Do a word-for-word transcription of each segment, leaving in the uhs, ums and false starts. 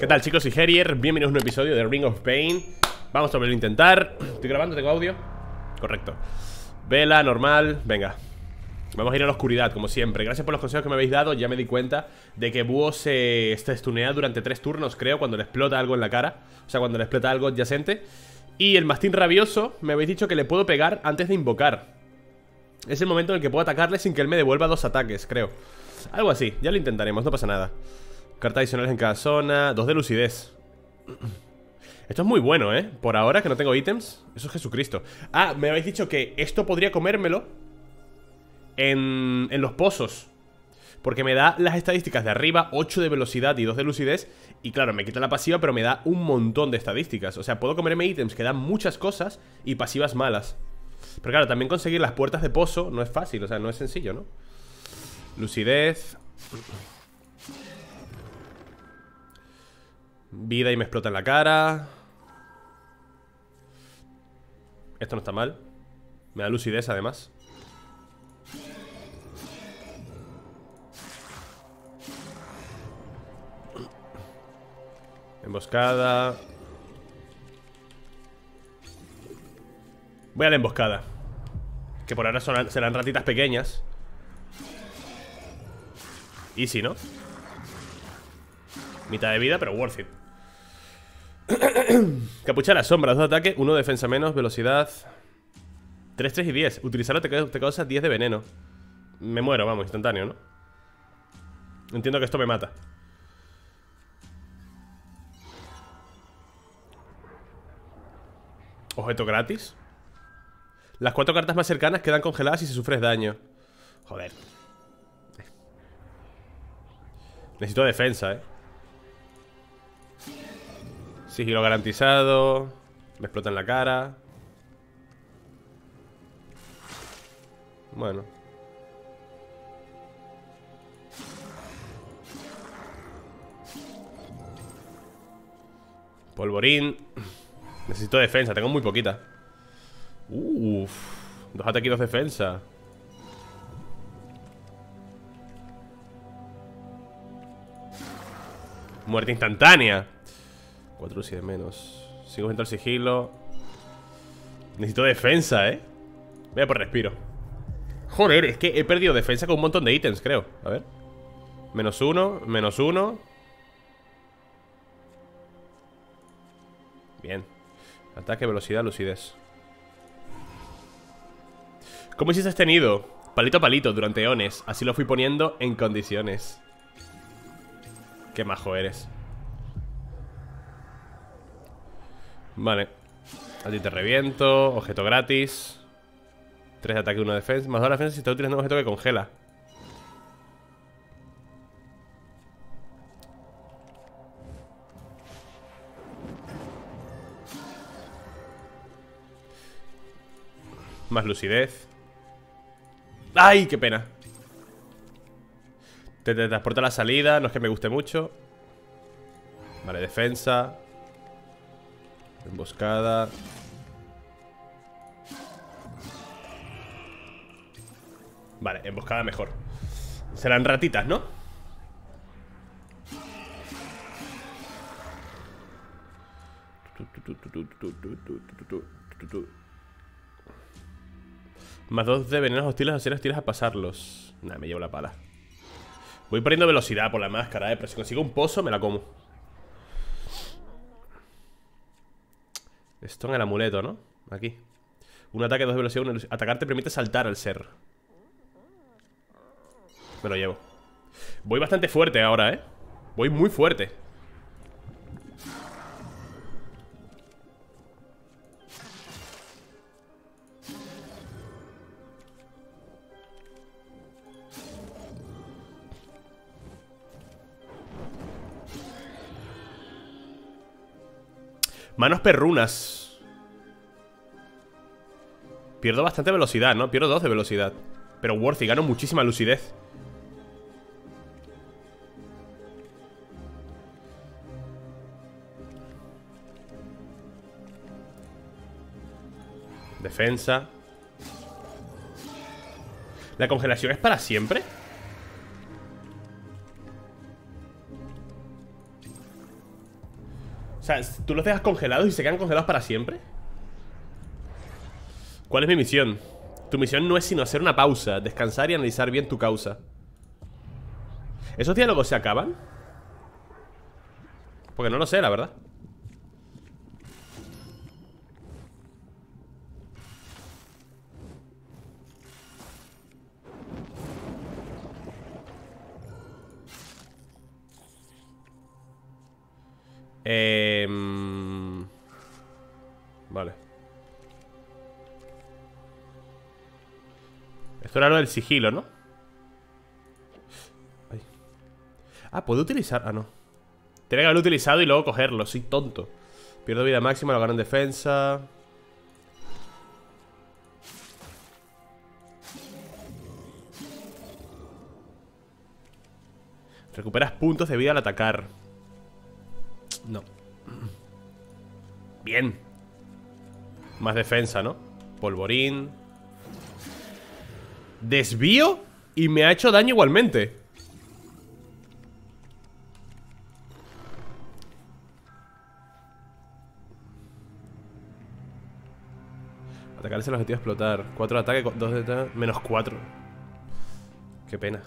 ¿Qué tal, chicos? Soy Herier, bienvenidos a un nuevo episodio de Ring of Pain. Vamos a volverlo a intentar. ¿Estoy grabando? ¿Tengo audio? Correcto. Vela, normal, venga. Vamos a ir a la oscuridad, como siempre. Gracias por los consejos que me habéis dado. Ya me di cuenta de que Búho se, se stunea durante tres turnos, creo, cuando le explota algo en la cara. O sea, cuando le explota algo adyacente. Y el mastín rabioso, me habéis dicho que le puedo pegar antes de invocar. Es el momento en el que puedo atacarle sin que él me devuelva dos ataques, creo. Algo así, ya lo intentaremos, no pasa nada. Cartas adicionales en cada zona. Dos de lucidez. Esto es muy bueno, ¿eh? Por ahora que no tengo ítems. Eso es Jesucristo. Ah, me habéis dicho que esto podría comérmelo en, en los pozos, porque me da las estadísticas de arriba, ocho de velocidad y dos de lucidez. Y claro, me quita la pasiva, pero me da un montón de estadísticas. O sea, puedo comerme ítems que dan muchas cosas y pasivas malas. Pero claro, también conseguir las puertas de pozo no es fácil, o sea, no es sencillo, ¿no? Lucidez. Vida y me explota en la cara. Esto no está mal. Me da lucidez además. Emboscada. Voy a la emboscada, que por ahora son, serán ratitas pequeñas. Easy, ¿no? Mitad de vida, pero worth it. Capucha de la sombra, dos de ataque, uno de defensa menos, velocidad tres, tres y diez. Utilizarlo te, te causa diez de veneno. Me muero, vamos, instantáneo, ¿no? Entiendo que esto me mata. Objeto gratis. Las cuatro cartas más cercanas quedan congeladas si se sufres daño. Joder. Necesito defensa, eh. Sigilo garantizado. Me explota en la cara. Bueno. Polvorín. Necesito defensa, tengo muy poquita. Uff. Dos ataques y dos defensa. Muerte instantánea. Cuatro lucidez menos. Sigo junto al sigilo. Necesito defensa, eh. Voy a por respiro. Joder, es que he perdido defensa con un montón de ítems, creo. A ver. Menos uno, menos uno. Bien. Ataque, velocidad, lucidez. ¿Cómo hiciste este nido? Palito a palito, durante eones. Así lo fui poniendo en condiciones. Qué majo eres. Vale. A ti te reviento. Objeto gratis. Tres de ataque, uno de defensa. Más dos de defensa si estás utilizando un objeto que congela. Más lucidez. ¡Ay, qué pena! Te, te transporta a la salida. No es que me guste mucho. Vale, defensa. Emboscada. Vale, emboscada mejor. Serán ratitas, ¿no? Más dos de venenos hostiles o seres hostiles a pasarlos. Nah, me llevo la pala. Voy poniendo velocidad por la máscara, eh. Pero si consigo un pozo, me la como. Esto en el amuleto, ¿no? Aquí. Un ataque, dos de velocidad, uno de... Atacar te permite saltar al ser. Me lo llevo. Voy bastante fuerte ahora, eh. Voy muy fuerte. Manos perrunas. Pierdo bastante velocidad, ¿no? Pierdo dos de velocidad. Pero worthy, gano muchísima lucidez. Defensa. ¿La congelación es para siempre? sea, tú los dejas congelados y se quedan congelados para siempre. ¿Cuál es mi misión? Tu misión no es sino hacer una pausa, descansar y analizar bien tu causa. ¿Esos diálogos se acaban? Porque no lo sé, la verdad. Eh... Vale. Esto era lo del sigilo, ¿no? Ay. Ah, ¿puedo utilizar? Ah, no. Tenía que haberlo utilizado y luego cogerlo. Soy tonto. Pierdo vida máxima, lo gano en defensa. Recuperas puntos de vida al atacar. No. Bien. Más defensa, ¿no? Polvorín. Desvío y me ha hecho daño igualmente. Atacarse el objetivo, explotar. Cuatro de ataque, dos de ataque, menos cuatro. Qué pena.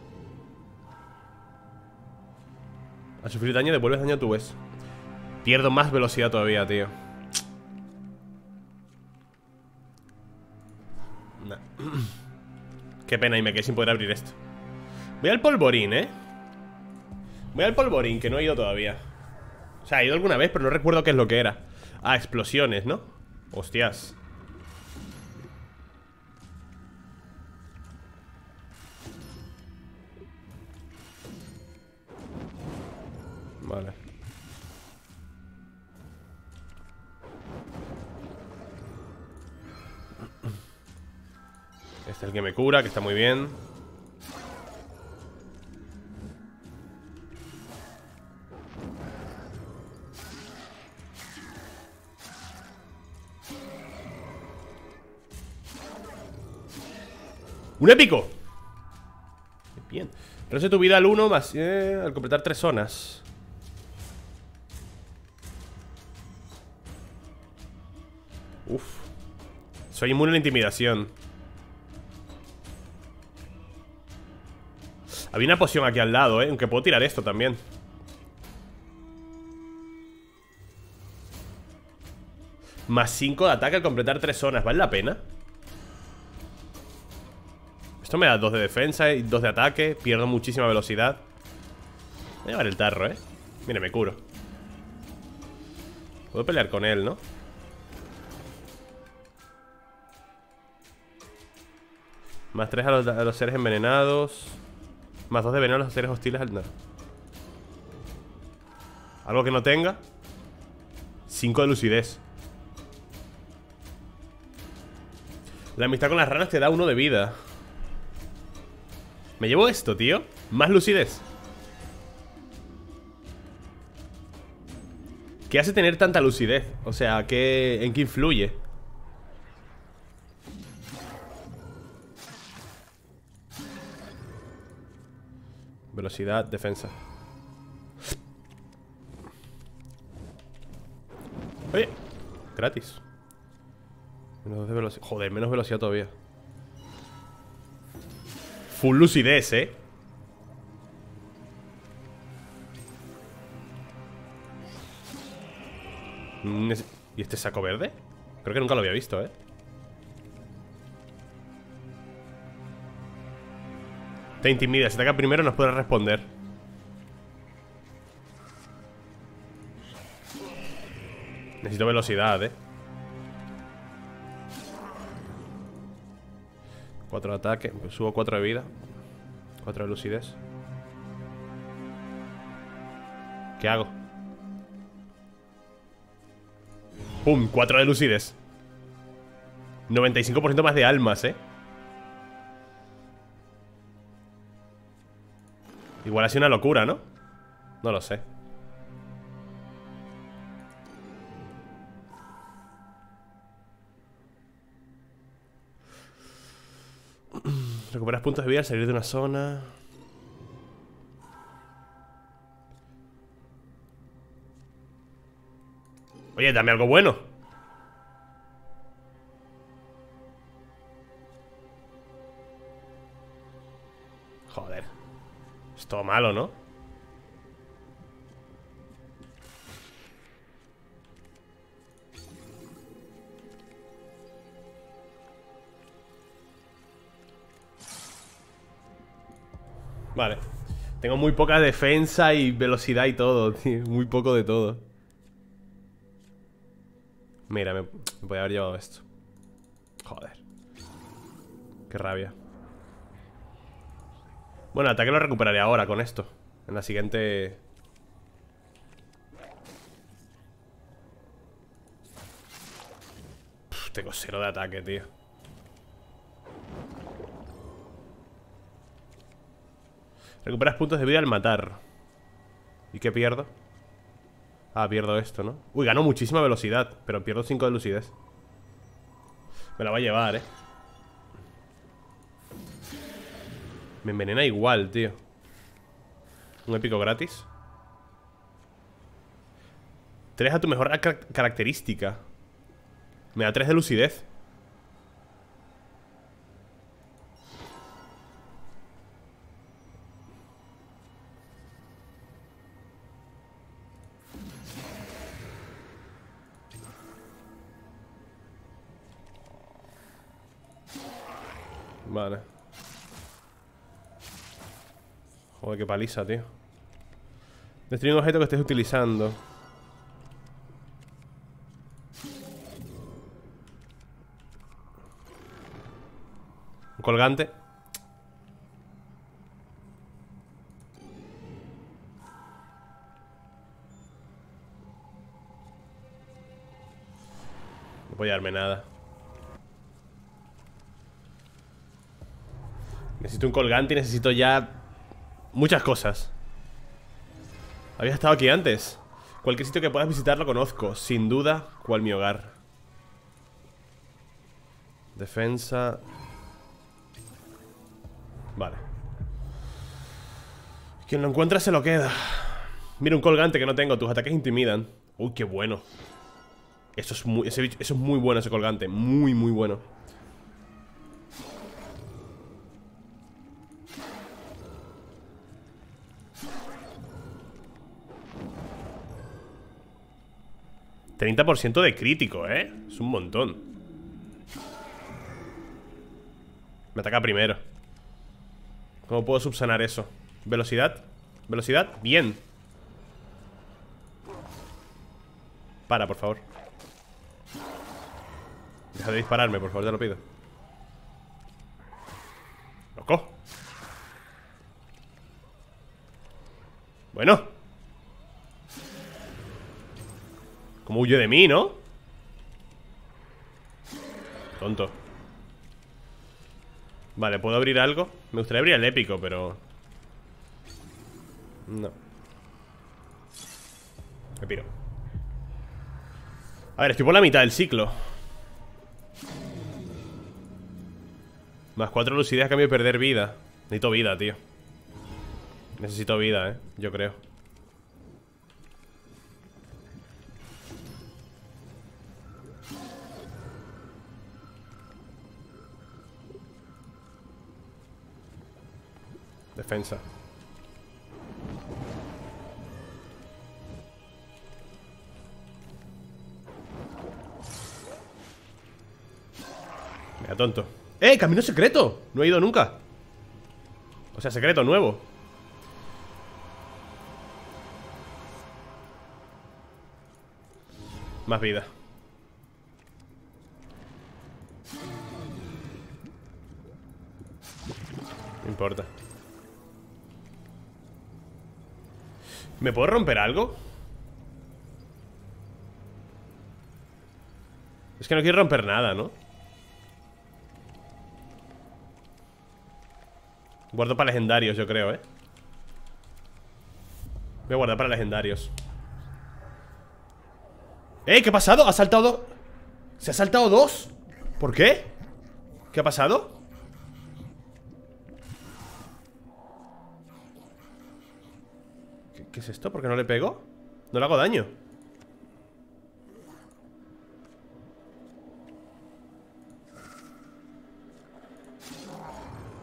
Al sufrir daño devuelves daño a tu vez. Pierdo más velocidad todavía, tío. Nah. Qué pena, y me quedé sin poder abrir esto. Voy al polvorín, ¿eh? Voy al polvorín, que no he ido todavía. O sea, he ido alguna vez, pero no recuerdo qué es lo que era. Ah, explosiones, ¿no? Hostias. Vale. Este es el que me cura, que está muy bien. ¡Un épico! Bien. Reduce tu vida al uno más eh, al completar tres zonas. Uf. Soy inmune a la intimidación. Había una poción aquí al lado, eh. Aunque puedo tirar esto también. Más cinco de ataque al completar tres zonas. ¿Vale la pena? Esto me da dos de defensa y dos de ataque. Pierdo muchísima velocidad. Voy a llevar el tarro, eh. Mira, me curo. Puedo pelear con él, ¿no? Más tres a los, a los seres envenenados. Más dos de veneno a los seres hostiles al... No. Algo que no tenga. Cinco de lucidez. La amistad con las ranas te da uno de vida. Me llevo esto, tío. Más lucidez. ¿Qué hace tener tanta lucidez? O sea, ¿qué, ¿en qué influye? Velocidad, defensa. Oye, gratis. Menos dos de velocidad. Joder, menos velocidad todavía. Full lucidez, eh. ¿Y este saco verde? Creo que nunca lo había visto, eh. Te intimida, si ataca primero nos puede responder. Necesito velocidad, eh. Cuatro de ataque, pues subo cuatro de vida. Cuatro de lucidez. ¿Qué hago? ¡Pum! Cuatro de lucidez. noventa y cinco por ciento más de almas, eh. Igual ha sido una locura, ¿no? No lo sé. Recuperas puntos de vida al salir de una zona. Oye, dame algo bueno. Joder. Es todo malo, ¿no? Vale. Tengo muy poca defensa y velocidad y todo, tío. Muy poco de todo. Mira, me, me podía haber llevado esto. Joder. Qué rabia. Bueno, el ataque lo recuperaré ahora con esto. En la siguiente... Pff, tengo cero de ataque, tío. Recuperas puntos de vida al matar. ¿Y qué pierdo? Ah, pierdo esto, ¿no? Uy, gano muchísima velocidad, pero pierdo cinco de lucidez. Me la va a llevar, eh. Me envenena igual, tío. Un épico gratis. Tres a tu mejor car característica. Me da tres de lucidez. Vale. Joder, qué paliza, tío. Destruir un objeto que estés utilizando. Un colgante. No voy a darme nada. Necesito un colgante y necesito ya muchas cosas. ¿Habías estado aquí antes? Cualquier sitio que puedas visitar lo conozco. Sin duda, cual mi hogar. Defensa. Vale. Quien lo encuentra se lo queda. Mira, un colgante que no tengo. Tus ataques intimidan. Uy, qué bueno. Eso es muy, ese bicho, eso es muy bueno, ese colgante. Muy, muy bueno. treinta por ciento de crítico, ¿eh? Es un montón. Me ataca primero. ¿Cómo puedo subsanar eso? ¿Velocidad? ¿Velocidad? Bien. Para, por favor. Deja de dispararme, por favor, te lo pido. ¡Loco! Bueno. Como huye de mí, ¿no? Tonto. Vale, ¿puedo abrir algo? Me gustaría abrir el épico, pero... No. Me piro. A ver, estoy por la mitad del ciclo. Más cuatro lucidez a cambio de perder vida. Necesito vida, tío. Necesito vida, eh, yo creo. Defensa. Mira, tonto. ¡Eh! ¡Camino secreto! No he ido nunca. O sea, secreto nuevo. Más vida. No importa. ¿Me puedo romper algo? Es que no quiero romper nada, ¿no? Guardo para legendarios, yo creo, ¿eh? Voy a guardar para legendarios. ¡Eh! ¿Qué ha pasado? ¿Ha saltado dos? ¿Se ha saltado dos? ¿Por qué? ¿Qué ha pasado? ¿Qué, qué es esto? ¿Por qué no le pego? No le hago daño.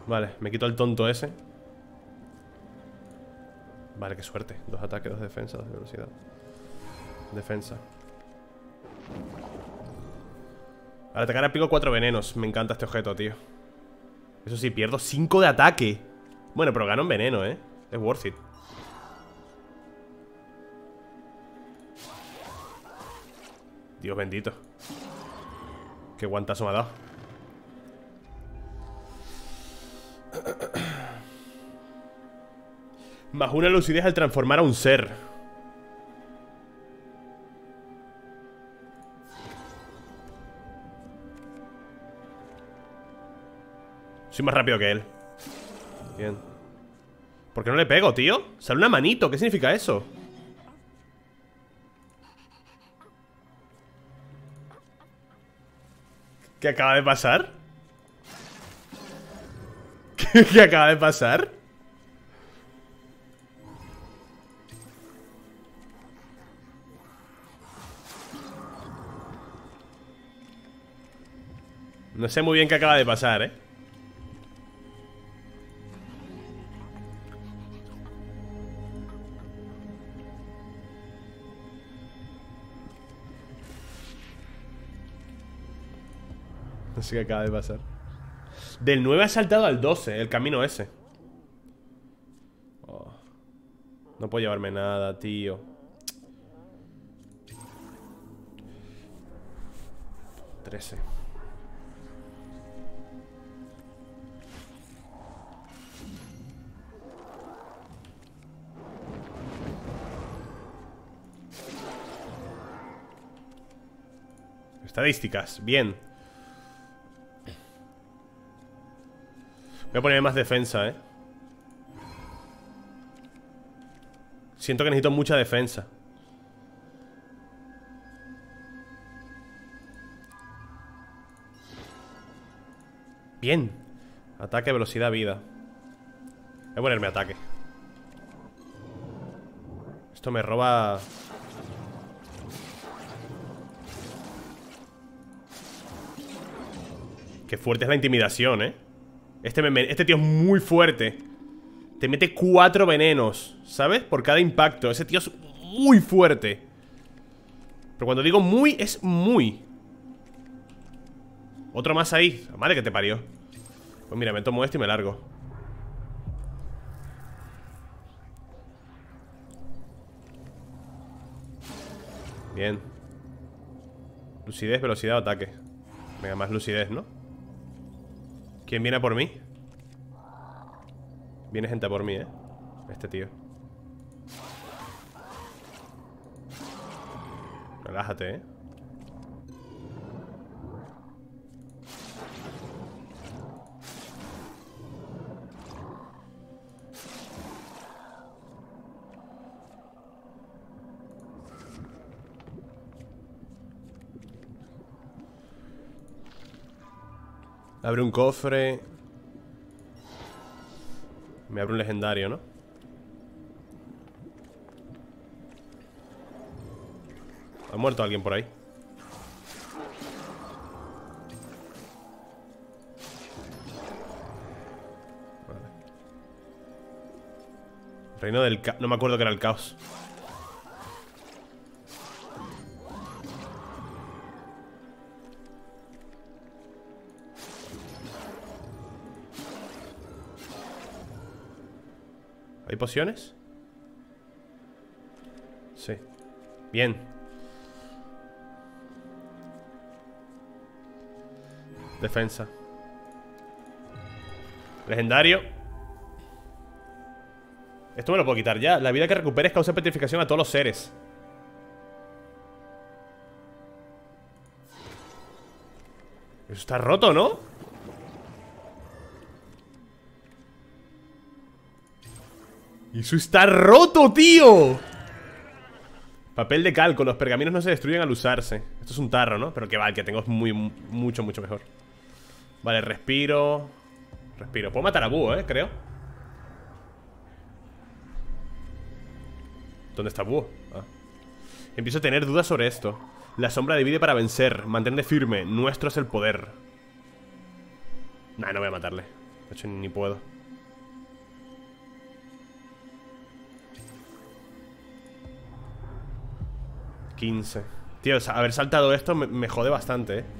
Vale, me quito el tonto ese. Vale, qué suerte. Dos ataques, dos defensas, dos de velocidad. Defensa. Al atacar aplico cuatro venenos. Me encanta este objeto, tío. Eso sí, pierdo cinco de ataque. Bueno, pero gano en veneno, eh. Es worth it. Dios bendito. Qué guantazo me ha dado. Más una lucidez al transformar a un ser. Soy más rápido que él. Bien. ¿Por qué no le pego, tío? Sale una manito, ¿qué significa eso? ¿Qué acaba de pasar? ¿Qué, qué acaba de pasar? No sé muy bien qué acaba de pasar, eh. No sé qué acaba de pasar. Del nueve ha saltado al doce, el camino ese. Oh. No puedo llevarme nada, tío. trece. Estadísticas, bien. Voy a poner más defensa, eh. Siento que necesito mucha defensa. Bien. Ataque, velocidad, vida. Voy a ponerme ataque. Esto me roba... Qué fuerte es la intimidación, eh. Este, me, este tío es muy fuerte. Te mete cuatro venenos, ¿sabes? Por cada impacto. Ese tío es muy fuerte. Pero cuando digo muy, es muy. Otro más ahí. Madre que te parió. Pues mira, me tomo este y me largo. Bien. Lucidez, velocidad, ataque. Venga, más lucidez, ¿no? ¿Quién viene a por mí? Viene gente a por mí, eh. Este tío. Relájate, eh. Abre un cofre. Me abre un legendario, ¿no? ¿Ha muerto alguien por ahí? Vale. Reino del caos. No me acuerdo que era el caos. ¿Hay pociones? Sí. Bien. Defensa. Legendario. Esto me lo puedo quitar ya. La vida que recuperes causa petrificación a todos los seres. Eso está roto, ¿no? ¡Eso está roto, tío! Papel de calco. Los pergaminos no se destruyen al usarse. Esto es un tarro, ¿no? Pero que va, el que tengo es muy, mucho, mucho mejor. Vale, respiro. Respiro. Puedo matar a Búho, ¿eh? Creo. ¿Dónde está Búho? Ah. Empiezo a tener dudas sobre esto. La sombra divide para vencer. Mantente firme. Nuestro es el poder. Nah, no voy a matarle. De hecho, ni puedo. quince. Tío, haber saltado esto me, me jode bastante, eh.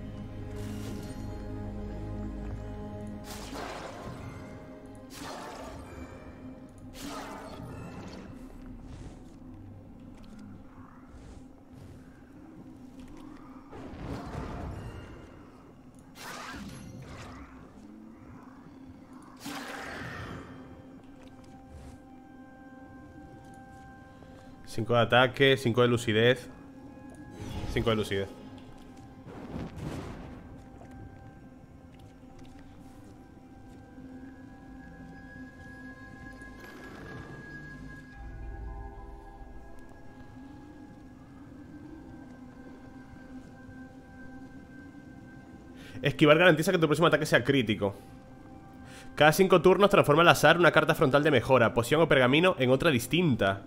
cinco de ataque, cinco de lucidez. cinco de lucidez. Esquivar garantiza que tu próximo ataque sea crítico. Cada cinco turnos transforma al azar una carta frontal de mejora, poción o pergamino en otra distinta.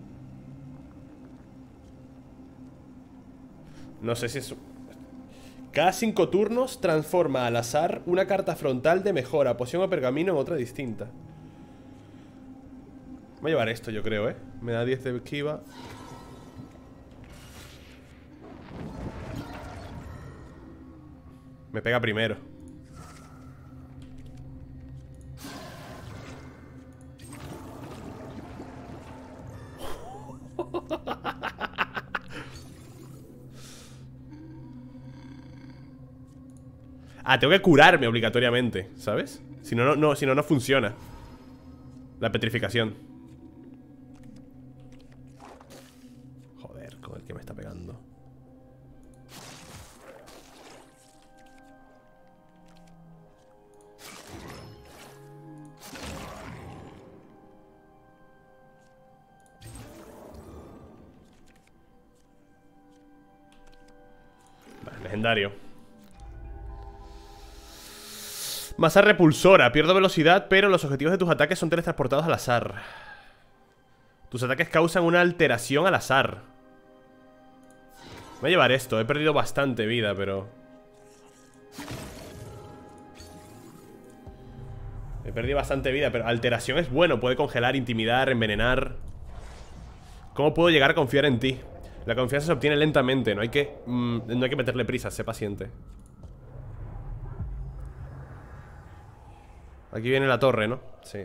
No sé si es... Cada cinco turnos transforma al azar una carta frontal de mejora, poción o pergamino en otra distinta. Voy a llevar esto, yo creo, ¿eh? Me da diez de esquiva. Me pega primero. Ah, tengo que curarme obligatoriamente, ¿sabes? Si no, no, no, si no, no funciona la petrificación. Joder, con el que me está pegando. Vale, legendario. Masa repulsora, pierdo velocidad, pero los objetivos de tus ataques son teletransportados al azar. Tus ataques causan una alteración al azar. Voy a llevar esto, he perdido bastante vida, pero... He perdido bastante vida, pero alteración es bueno, puede congelar, intimidar, envenenar. ¿Cómo puedo llegar a confiar en ti? La confianza se obtiene lentamente, no hay que, mmm, no hay que meterle prisa, sé paciente. Aquí viene la torre, ¿no? Sí.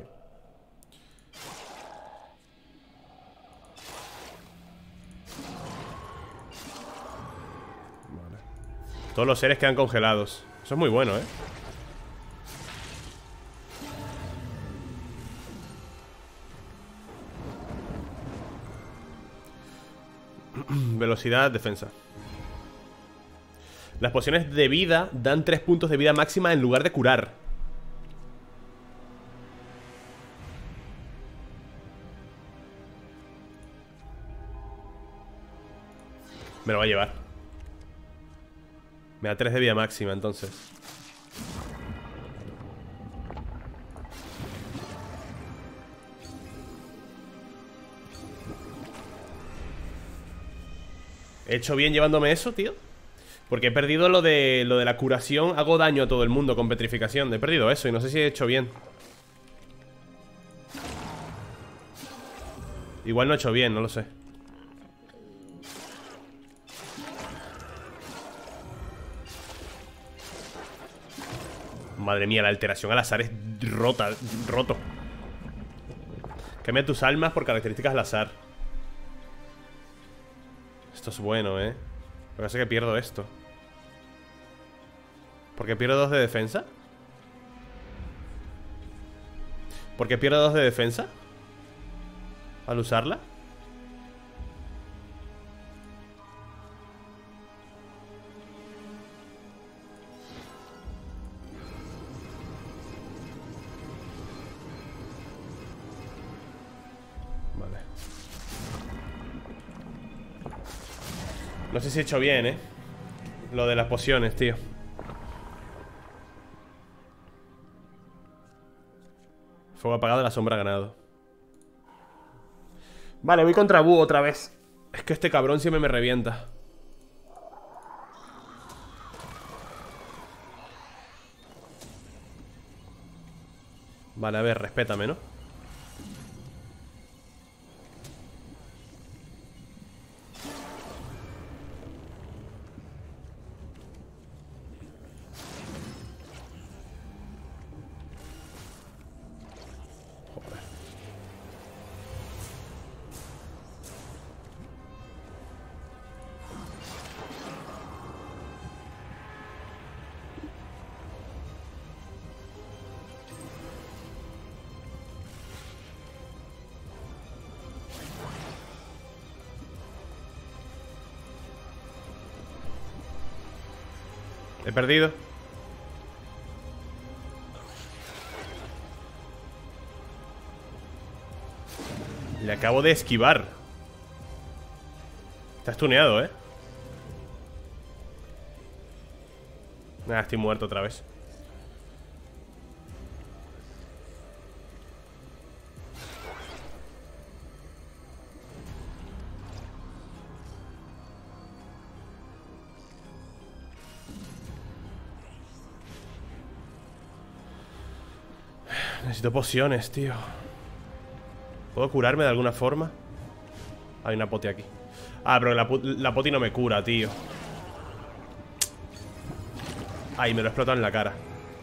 Vale. Todos los seres quedan congelados. Eso es muy bueno, ¿eh? Velocidad, defensa. Las pociones de vida dan tres puntos de vida máxima en lugar de curar. Me lo va a llevar. Me da tres de vida máxima, entonces. ¿He hecho bien llevándome eso, tío? Porque he perdido lo de, lo de la curación. Hago daño a todo el mundo con petrificación. He perdido eso y no sé si he hecho bien. Igual no he hecho bien, no lo sé. Madre mía, la alteración al azar es rota, roto. Cambia tus almas por características al azar. Esto es bueno, eh. Lo que pasa es que pierdo esto. ¿Por qué pierdo dos de defensa? ¿Por qué pierdo dos de defensa? Al usarla. No sé si he hecho bien, eh. Lo de las pociones, tío. Fuego apagado, la sombra ganado. Vale, voy contra Búho otra vez. Es que este cabrón siempre me revienta. Vale, a ver, respétame, ¿no? He perdido. Le acabo de esquivar. Está stuneado, ¿eh? Nada, estoy muerto otra vez. Necesito pociones, tío. ¿Puedo curarme de alguna forma? Hay una poti aquí. Ah, pero la, la poti no me cura, tío. Ay, me lo he explotado en la cara.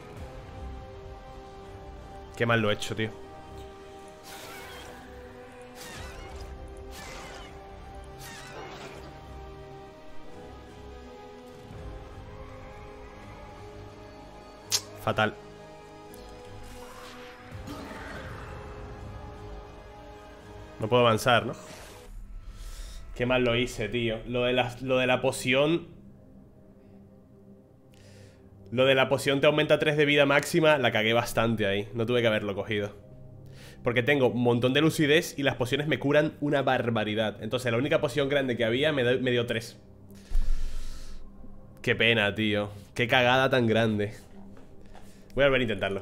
Qué mal lo he hecho, tío. Fatal. No puedo avanzar, ¿no? Qué mal lo hice, tío. Lo de la, lo de la poción... Lo de la poción te aumenta tres de vida máxima. La cagué bastante ahí. No tuve que haberlo cogido. Porque tengo un montón de lucidez y las pociones me curan una barbaridad. Entonces la única poción grande que había me, me dio tres. Qué pena, tío. Qué cagada tan grande. Voy a volver a intentarlo.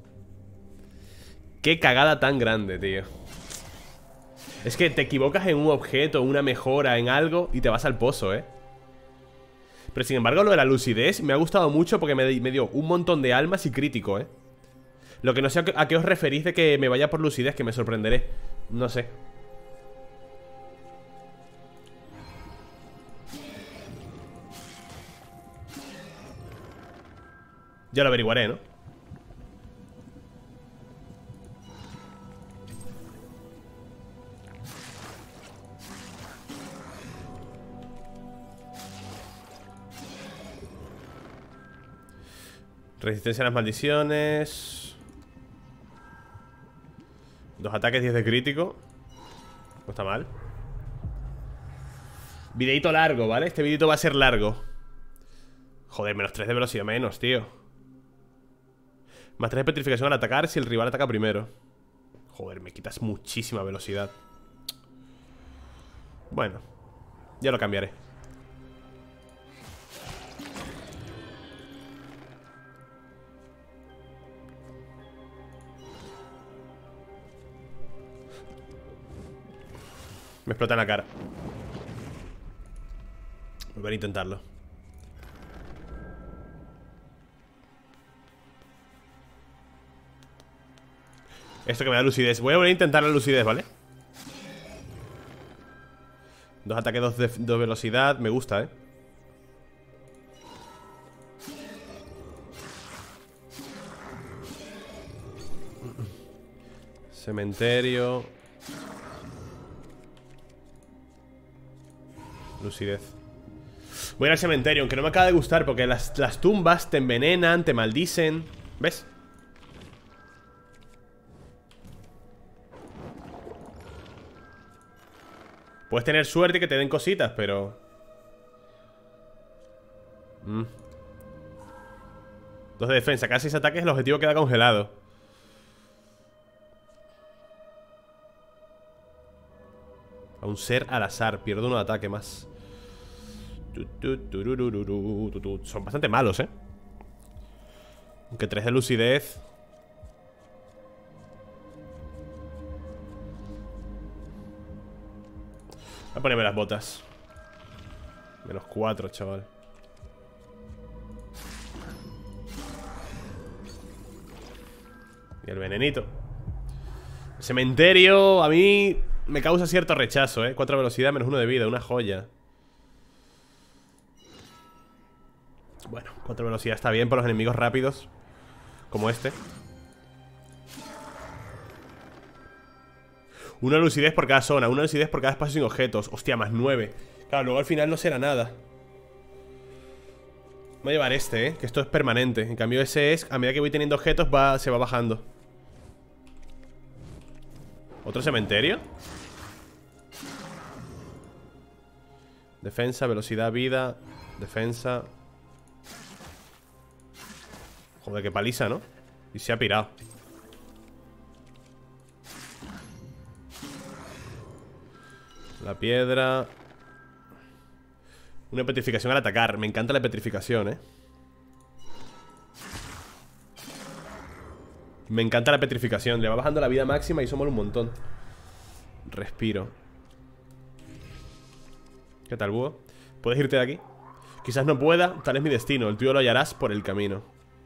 Qué cagada tan grande, tío. Es que te equivocas en un objeto, una mejora, en algo y te vas al pozo, ¿eh? Pero sin embargo lo de la lucidez me ha gustado mucho porque me, me dio un montón de almas y crítico, ¿eh? Lo que no sé a qué, a qué os referís de que me vaya por lucidez, que me sorprenderé. No sé. Ya lo averiguaré, ¿no? Resistencia a las maldiciones. Dos ataques, diez de crítico. No está mal. Videito largo, ¿vale? Este videito va a ser largo. Joder, menos tres de velocidad menos, tío. Más tres de petrificación al atacar si el rival ataca primero. Joder, me quitas muchísima velocidad. Bueno, ya lo cambiaré. Me explota en la cara. Volver a intentarlo. Esto que me da lucidez. Voy a volver a intentar la lucidez, ¿vale? Dos ataques, dos de, dos velocidad. Me gusta, ¿eh? Cementerio. Lucidez. Voy a ir al cementerio, aunque no me acaba de gustar porque las, las tumbas te envenenan, te maldicen. ¿Ves? Puedes tener suerte y que te den cositas, pero... Mm. Dos de defensa, cada seis ataques el objetivo queda congelado. A un ser al azar, pierdo uno de ataque más. Son bastante malos, ¿eh? Aunque tres de lucidez. Voy a ponerme las botas. Menos cuatro, chaval. Y el venenito. El cementerio a mí me causa cierto rechazo, eh. Cuatro velocidad, menos uno de vida, una joya. Bueno, cuatro velocidad está bien para los enemigos rápidos, como este. Una lucidez por cada zona, una lucidez por cada espacio sin objetos. Hostia, más nueve. Claro, luego al final no será nada. Voy a llevar este, eh, que esto es permanente. En cambio ese es, a medida que voy teniendo objetos va, se va bajando. ¿Otro cementerio? Defensa, velocidad, vida. Defensa. Joder, qué paliza, ¿no? Y se ha pirado. La piedra. Una petrificación al atacar. Me encanta la petrificación, eh. Me encanta la petrificación. Le va bajando la vida máxima y eso mola un montón. Respiro. ¿Qué tal, búho? ¿Puedes irte de aquí? Quizás no pueda, tal es mi destino. El tuyo lo hallarás por el camino.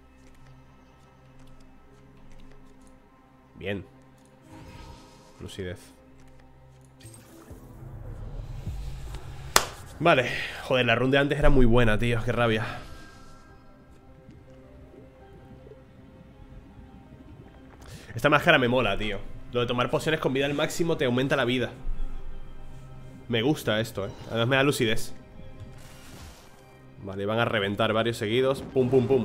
Bien. Lucidez. Vale. Joder, la run de antes era muy buena, tío. Qué rabia. Esta máscara me mola, tío. Lo de tomar pociones con vida al máximo te aumenta la vida. Me gusta esto, eh. Además me da lucidez. Vale, van a reventar varios seguidos. Pum, pum, pum.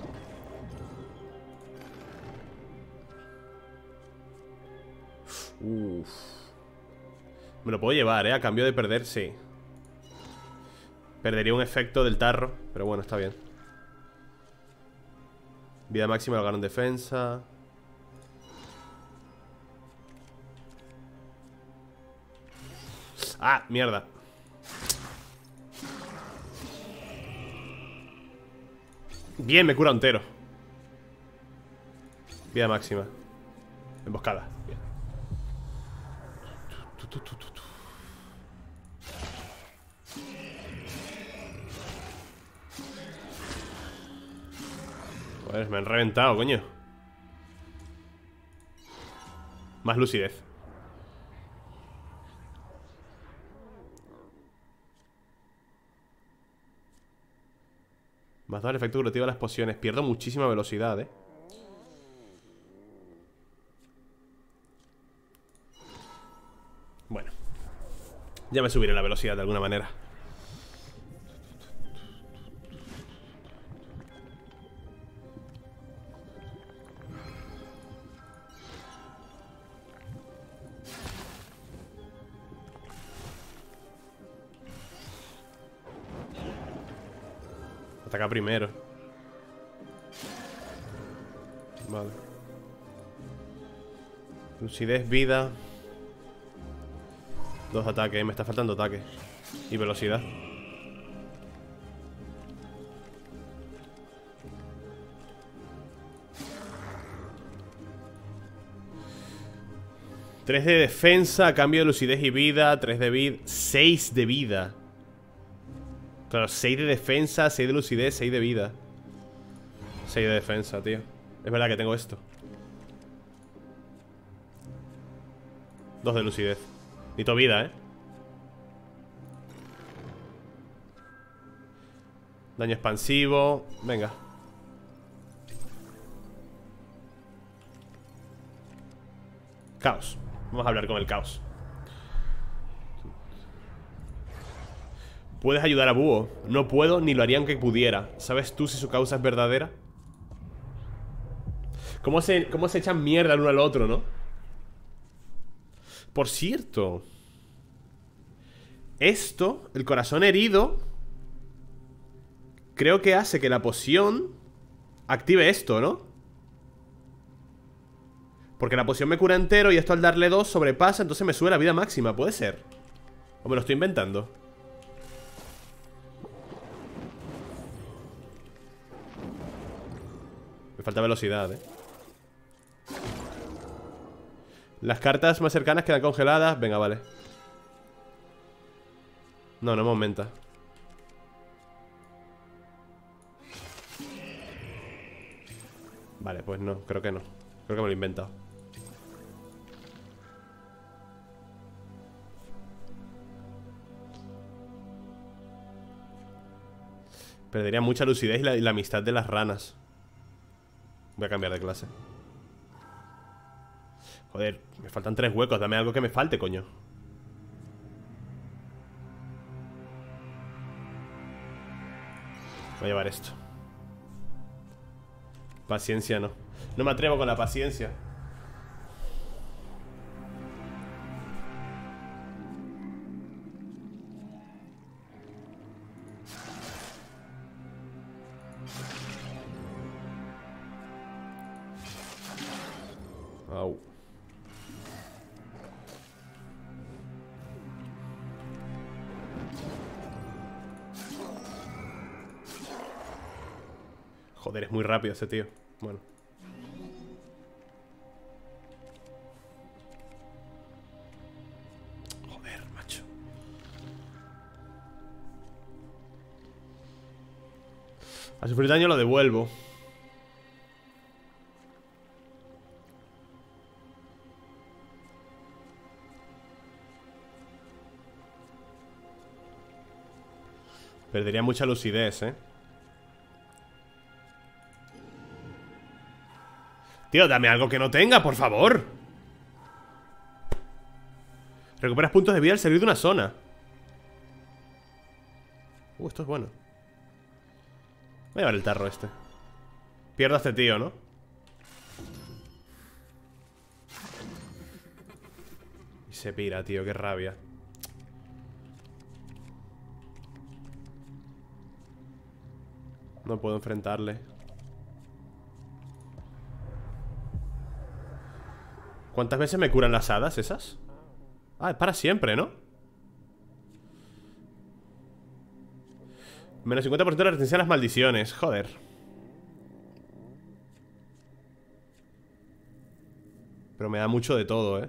Uff. Me lo puedo llevar, eh. A cambio de perder, sí. Perdería un efecto del tarro, pero bueno, está bien. Vida máxima, lo gano en defensa. Ah, mierda. Bien, me cura entero. Vida máxima. Emboscada. Bien. Joder, me han reventado, coño. Más lucidez. Más dos el efecto curativo de las pociones. Pierdo muchísima velocidad, eh. Bueno. Ya me subiré la velocidad de alguna manera. Ataca primero. Vale. Lucidez, vida. Dos ataques, me está faltando ataque. Y velocidad. Tres de defensa a cambio de lucidez y vida. Tres de vida. Seis de vida. Claro, seis de defensa, seis de lucidez, seis de vida. seis de defensa, tío. Es verdad que tengo esto. Dos de lucidez. Necesito vida, eh. Daño expansivo. Venga. Caos. Vamos a hablar con el caos. Puedes ayudar a Búho. No puedo ni lo haría aunque pudiera. ¿Sabes tú si su causa es verdadera? ¿Cómo se, cómo se echan mierda el uno al otro, no? Por cierto, esto, el corazón herido, creo que hace que la poción active esto, ¿no? Porque la poción me cura entero y esto al darle dos sobrepasa, entonces me sube la vida máxima. ¿Puede ser? ¿O me lo estoy inventando? Me falta velocidad, eh. Las cartas más cercanas quedan congeladas. Venga, vale. No, no me aumenta. Vale, pues no, creo que no. Creo que me lo he inventado. Perdería mucha lucidez y la, y la amistad de las ranas. Voy a cambiar de clase. Joder, me faltan tres huecos. Dame algo que me falte, coño. Voy a llevar esto. Paciencia no. No me atrevo con la paciencia. Au. Joder, es muy rápido ese tío. Bueno. Joder, macho. A sufrir daño lo devuelvo. Perdería mucha lucidez, eh. Tío, dame algo que no tenga, por favor. Recuperas puntos de vida al salir de una zona. Uh, esto es bueno. Voy a llevar el tarro este. Pierdo a este tío, ¿no? Y se pira, tío, qué rabia. No puedo enfrentarle. ¿Cuántas veces me curan las hadas esas? Ah, es para siempre, ¿no? Menos cincuenta por ciento de resistencia a las maldiciones. Joder. Pero me da mucho de todo, ¿eh?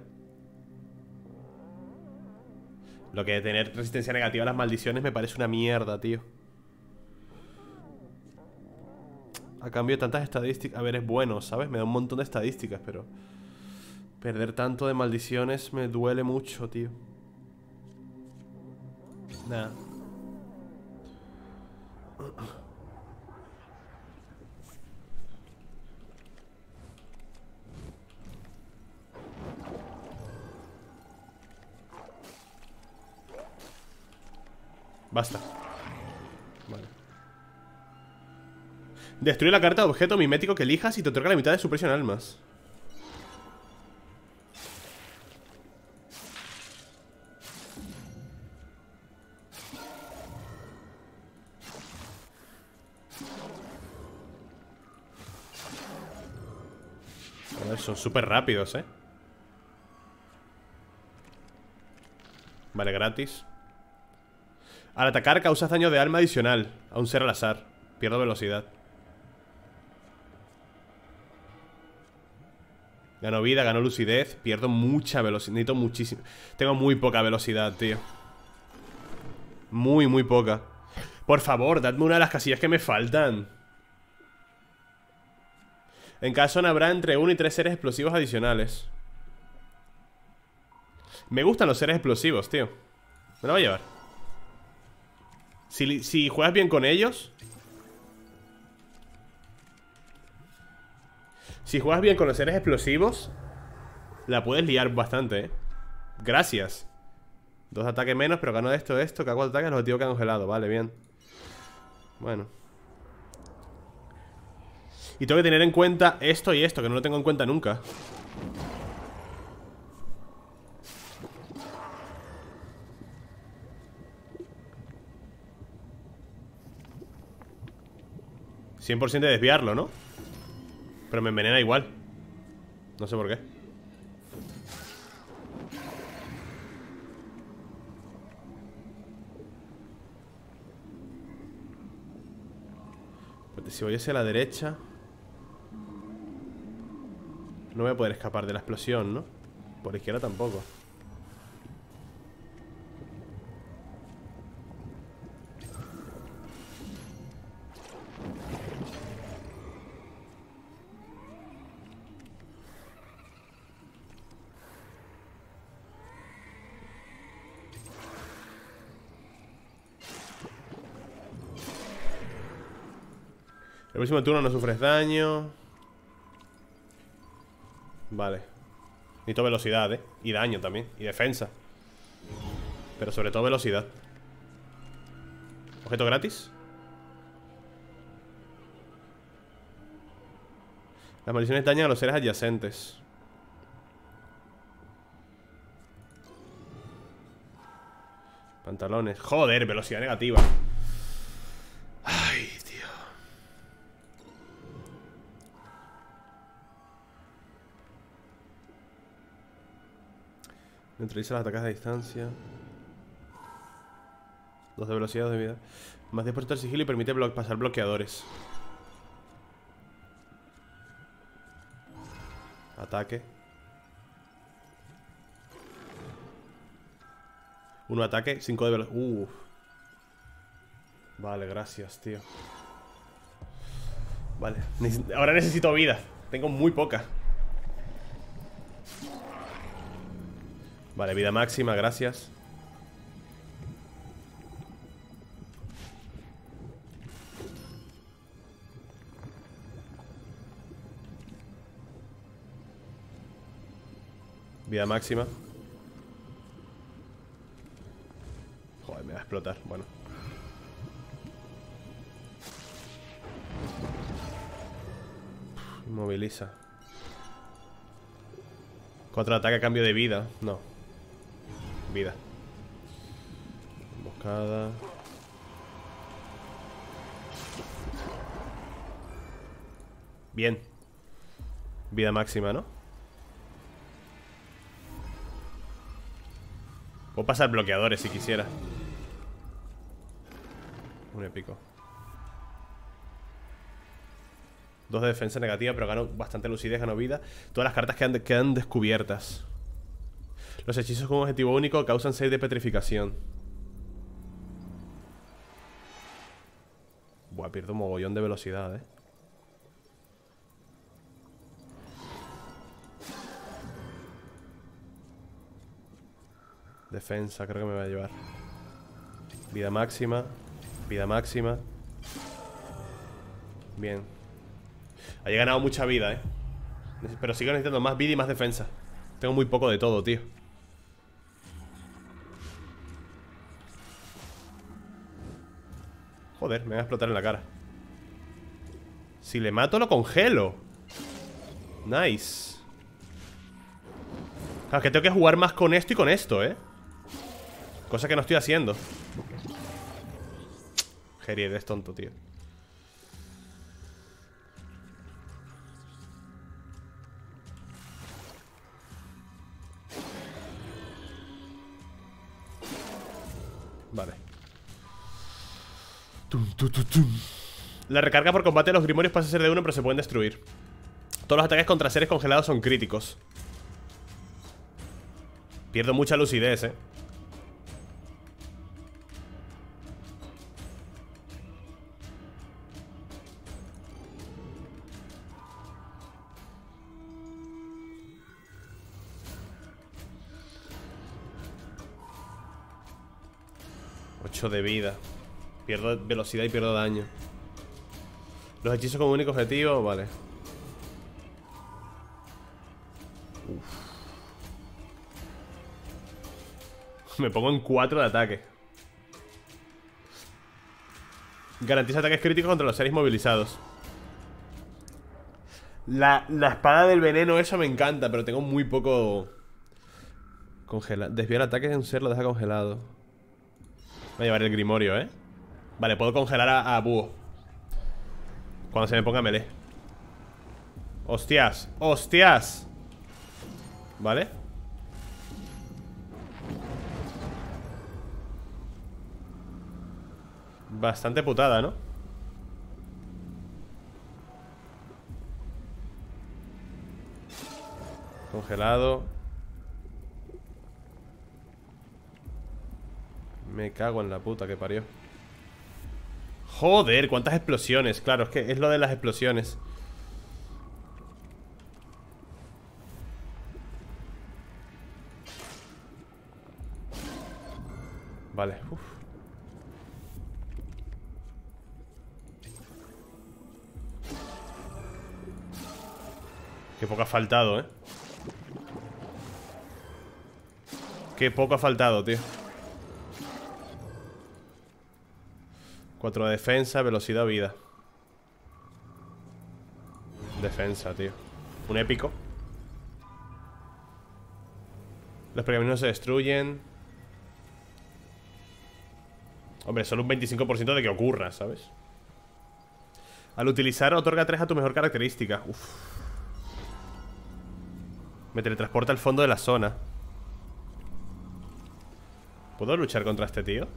Lo que de tener resistencia negativa a las maldiciones me parece una mierda, tío. A cambio de tantas estadísticas. A ver, es bueno, ¿sabes? Me da un montón de estadísticas, pero perder tanto de maldiciones me duele mucho, tío. Nada. Basta. Vale. Destruye la carta de objeto mimético que elijas y te otorga la mitad de su precio en almas. A ver, son súper rápidos, eh. Vale, gratis. Al atacar causas daño de alma adicional a un ser al azar. Pierdo velocidad. Gano vida, gano lucidez. Pierdo mucha velocidad. Necesito muchísimo. Tengo muy poca velocidad, tío. Muy, muy poca. Por favor, dadme una de las casillas que me faltan. En cada zona habrá entre uno y tres seres explosivos adicionales. Me gustan los seres explosivos, tío. Me lo voy a llevar. Si, si juegas bien con ellos. Si juegas bien con los seres explosivos, la puedes liar bastante, eh. Gracias. Dos ataques menos, pero gano esto, esto. Cada cuatro ataques el objetivo queda congelado. Vale, bien. Bueno. Y tengo que tener en cuenta esto y esto, que no lo tengo en cuenta nunca. cien por ciento de desviarlo, ¿no? Pero me envenena igual. No sé por qué. Porque si voy hacia la derecha, no voy a poder escapar de la explosión, ¿no? Por la izquierda tampoco. próximo turno no sufres daño. Vale. Necesito velocidad, eh. Y daño también. Y defensa. Pero sobre todo velocidad. Objeto gratis. Las maldiciones dañan a los seres adyacentes. Pantalones. Joder, velocidad negativa. Ay, tío. Neutraliza los ataques a distancia. Dos de velocidad, dos de vida. Más diez por ciento del sigilo y permite blo pasar bloqueadores. Ataque. Uno ataque, cinco de velocidad. Uff. Vale, gracias, tío. Vale, ahora necesito vida. Tengo muy poca. Vale, vida máxima, gracias. Vida máxima. Joder, me va a explotar. Bueno. Inmoviliza. Cuatro ataque a cambio de vida. No. Vida. Emboscada. Bien. Vida máxima, ¿no? Puedo pasar bloqueadores si quisiera. Un épico. Dos de defensa negativa, pero gano bastante lucidez, gano vida. Todas las cartas quedan, quedan descubiertas. Los hechizos con objetivo único causan seis de petrificación. Buah, pierdo un mogollón de velocidad, eh. Defensa, creo que me va a llevar. Vida máxima. Vida máxima. Bien. Haya ganado mucha vida, eh. Pero sigo necesitando más vida y más defensa. Tengo muy poco de todo, tío. Joder, me va a explotar en la cara. Si le mato, lo congelo. Nice. Claro, es que tengo que jugar más con esto y con esto, eh. Cosa que no estoy haciendo. Geri, eres tonto, tío. Vale. Tum, tum, tum, tum. La recarga por combate de los grimorios pasa a ser de uno, pero se pueden destruir. Todos los ataques contra seres congelados son críticos. Pierdo mucha lucidez, eh. ocho de vida. Pierdo velocidad y pierdo daño. Los hechizos con único objetivo, vale. Uf. Me pongo en cuatro de ataque. Garantiza ataques críticos contra los seres movilizados. La, la espada del veneno, eso me encanta, pero tengo muy poco. Congela. Desviar ataques de un ser lo deja congelado. Voy a llevar el grimorio, ¿eh? Vale, puedo congelar a, a Búho cuando se me ponga melee. Hostias, hostias. Vale. Bastante putada, ¿no? Congelado. Me cago en la puta que parió. Joder, cuántas explosiones. Claro, es que es lo de las explosiones. Vale, uf. Qué poco ha faltado, eh. Qué poco ha faltado, tío. Cuatro de defensa, velocidad, vida. Defensa, tío. Un épico. Los pergaminos se destruyen. Hombre, solo un veinticinco por ciento de que ocurra, ¿sabes? Al utilizar, otorga tres a tu mejor característica. Uf. Me teletransporta al fondo de la zona. ¿Puedo luchar contra este tío?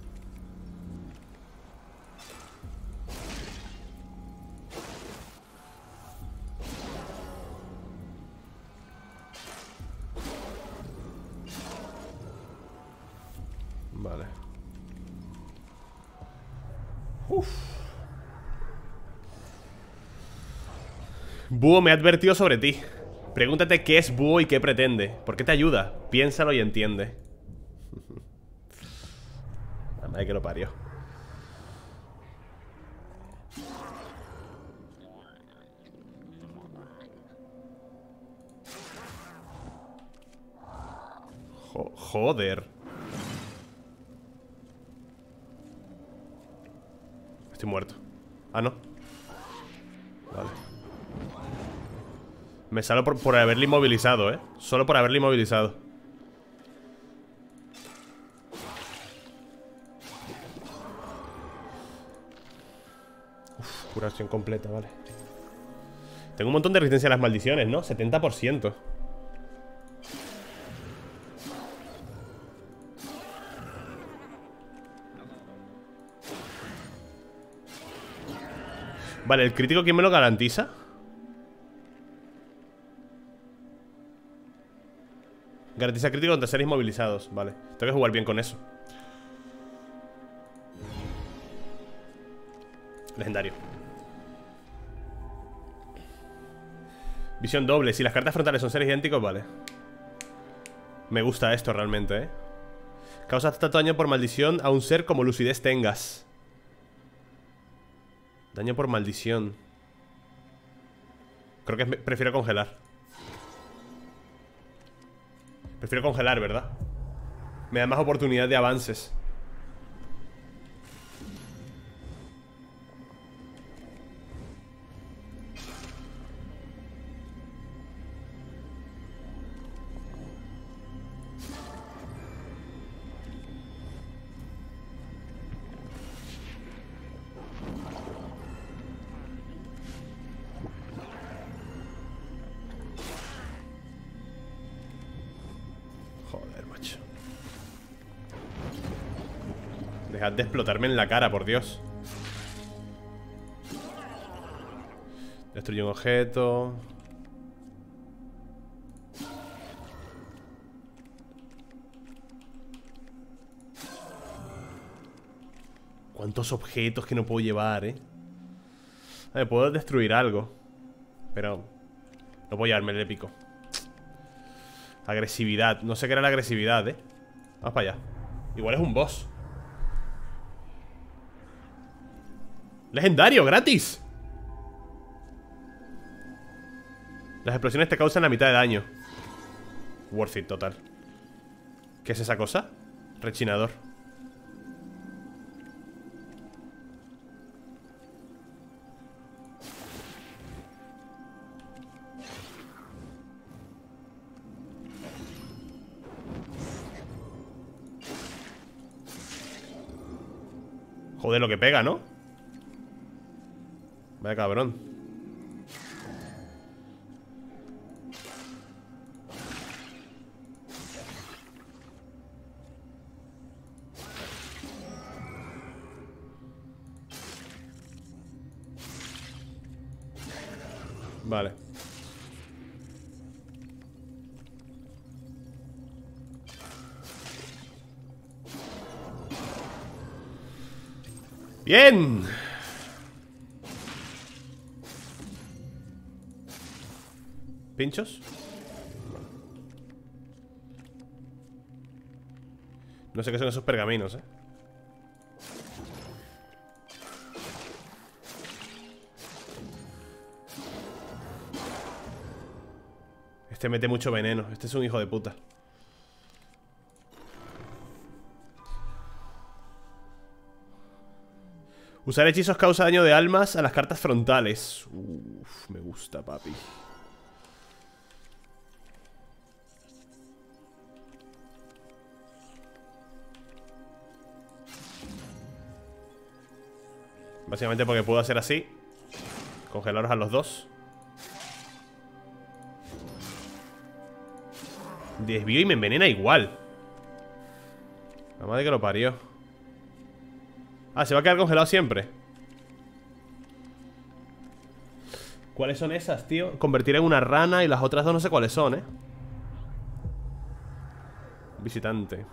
Vale. Uf. Búho me ha advertido sobre ti. Pregúntate qué es Búho y qué pretende. ¿Por qué te ayuda? Piénsalo y entiende. La madre que lo parió. Jo- Joder. Estoy muerto. Ah, no. Vale. Me salgo por, por haberle inmovilizado, eh. Solo por haberle inmovilizado. Uf, curación completa, vale. Tengo un montón de resistencia a las maldiciones, ¿no? setenta por ciento. Vale, ¿el crítico quién me lo garantiza? Garantiza crítico contra seres inmovilizados. Vale, tengo que jugar bien con eso. Legendario. Visión doble. Si las cartas frontales son seres idénticos, vale. Me gusta esto realmente, eh. Causa tanto daño por maldición a un ser como lucidez tengas. Daño por maldición. Creo que prefiero congelar. Prefiero congelar, ¿verdad? Me da más oportunidad de avances. Joder, macho. Dejad de explotarme en la cara, por Dios. Destruye un objeto. ¿Cuántos objetos que no puedo llevar, eh? A ver, puedo destruir algo, pero no puedo llevarme el épico. Agresividad, no sé qué era la agresividad, eh. Vamos para allá. Igual es un boss. ¡Legendario, gratis! Las explosiones te causan la mitad de daño. Worth it, total. ¿Qué es esa cosa? Rechinador. Joder, lo que pega, ¿no? Vaya cabrón. Vale. Bien. ¿Pinchos? No sé qué son esos pergaminos, eh. Este mete mucho veneno. Este es un hijo de puta. Usar hechizos causa daño de almas a las cartas frontales. Uff, me gusta, papi. Básicamente porque puedo hacer así. Congelaros a los dos. Desvío y me envenena igual. La madre que lo parió. Ah, se va a quedar congelado siempre. ¿Cuáles son esas, tío? Convertir en una rana y las otras dos no sé cuáles son, ¿eh? Visitante.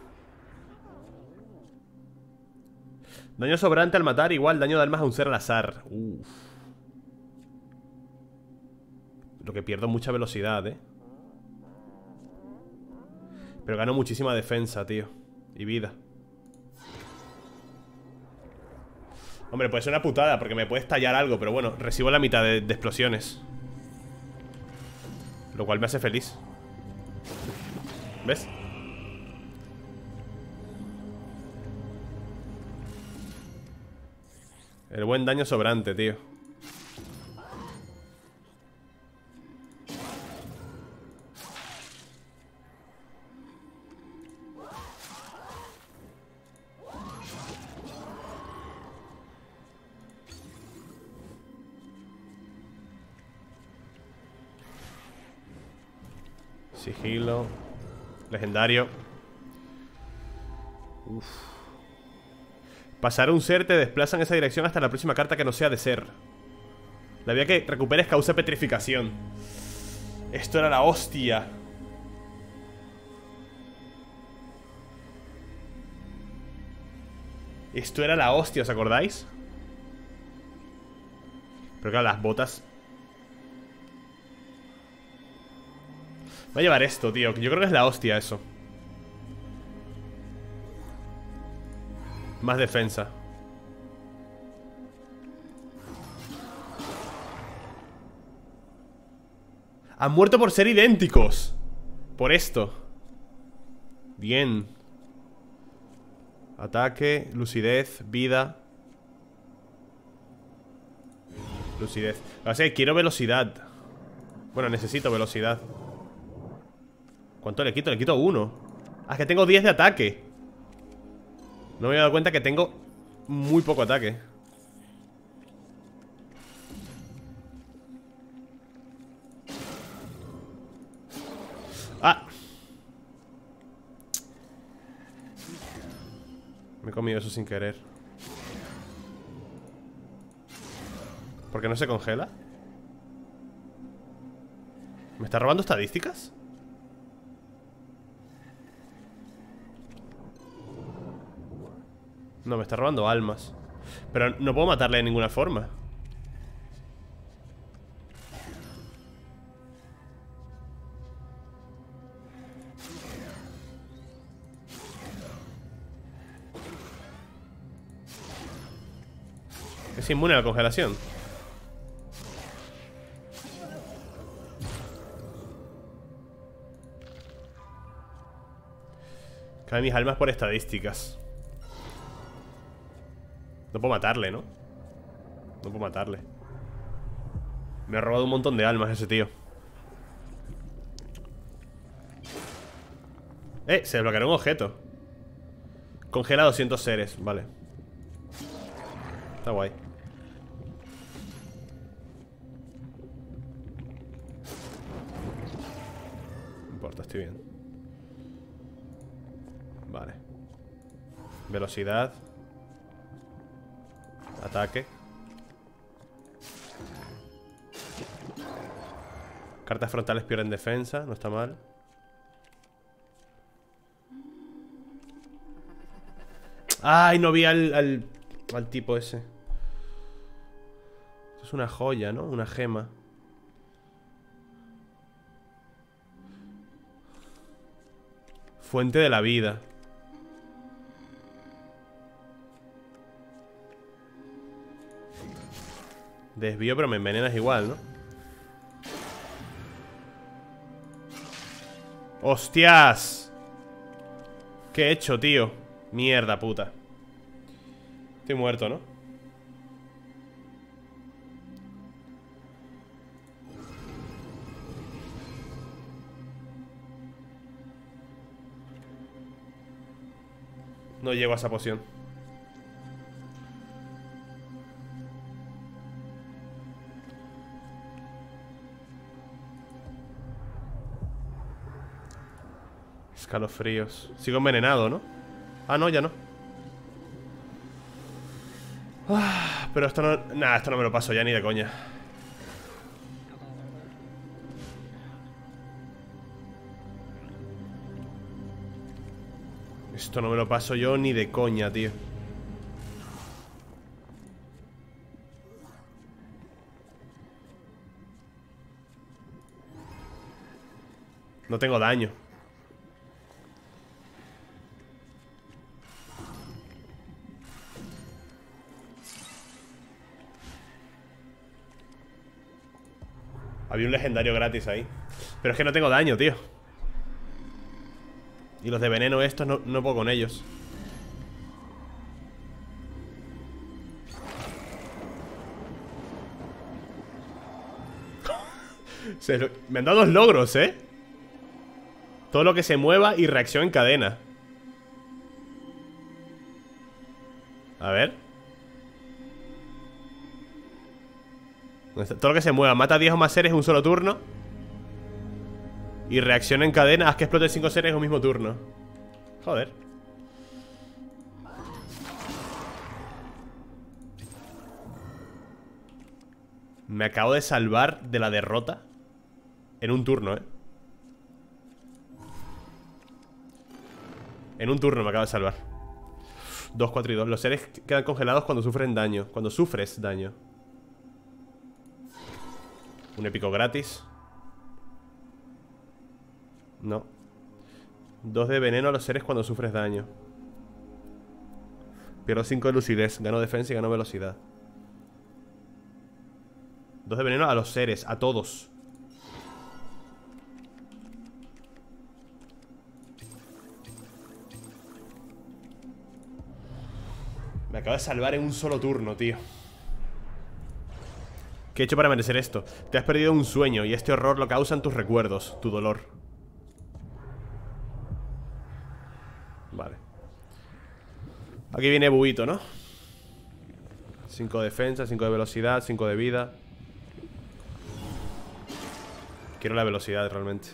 Daño sobrante al matar, igual daño de almas a un ser al azar. Uff. Lo que pierdo mucha velocidad, ¿eh? Pero gano muchísima defensa, tío. Y vida. Hombre, puede ser una putada porque me puede estallar algo. Pero bueno, recibo la mitad de, de explosiones. Lo cual me hace feliz. ¿Ves? El buen daño sobrante, tío. Sigilo. Legendario. Uf. Pasar un ser te desplaza en esa dirección hasta la próxima carta que no sea de ser. La vida que recuperes causa petrificación. Esto era la hostia. Esto era la hostia, ¿os acordáis? Pero claro, las botas. Voy a llevar esto, tío. Yo creo que es la hostia eso. Más defensa. Han muerto por ser idénticos. Por esto. Bien. Ataque, lucidez, vida. Lucidez. O sea, quiero velocidad. Bueno, necesito velocidad. ¿Cuánto le quito? Le quito uno. Ah, es que tengo diez de ataque. No me he dado cuenta que tengo muy poco ataque. ¡Ah! Me he comido eso sin querer. ¿Por qué no se congela? ¿Me está robando estadísticas? No, me está robando almas. Pero no puedo matarle de ninguna forma. Es inmune a la congelación. Caen mis almas por estadísticas. No puedo matarle, ¿no? No puedo matarle. Me ha robado un montón de almas ese tío. Eh, se desbloqueará un objeto. Congela doscientos seres, vale. Está guay. No importa, estoy bien. Vale. Velocidad. Ataque. Cartas frontales pierden defensa, no está mal. Ay, no vi al, al, al tipo ese. Esto es una joya, ¿no? Una gema. Fuente de la vida. Desvío, pero me envenenas igual, ¿no? ¡Hostias! ¿Qué he hecho, tío? Mierda puta. Estoy muerto, ¿no? No llego a esa poción. Escalofríos. Sigo envenenado, ¿no? Ah, no, ya no. Ah, pero esto no... Nah, esto no me lo paso ya ni de coña. Esto no me lo paso yo ni de coña, tío. No tengo daño. Había un legendario gratis ahí. Pero es que no tengo daño, tío. Y los de veneno estos no, no puedo con ellos. Se lo... Me han dado dos logros, ¿eh? Todo lo que se mueva y reacción en cadena. A ver. Todo lo que se mueva, mata a diez o más seres en un solo turno. Y reacciona en cadena, haz que explote cinco seres en un mismo turno. Joder. Me acabo de salvar de la derrota en un turno, eh. En un turno me acabo de salvar. Dos, cuatro y dos. Los seres quedan congelados cuando sufren daño. Cuando sufres daño. Un épico gratis. No. Dos de veneno a los seres cuando sufres daño. Pierdo cinco de lucidez. Gano defensa y gano velocidad. Dos de veneno a los seres, a todos. Me acabo de salvar en un solo turno, tío. ¿Qué he hecho para merecer esto? Te has perdido un sueño y este horror lo causan tus recuerdos, tu dolor. Vale. Aquí viene Buito, ¿no? cinco de defensa, cinco de velocidad, cinco de vida. Quiero la velocidad realmente.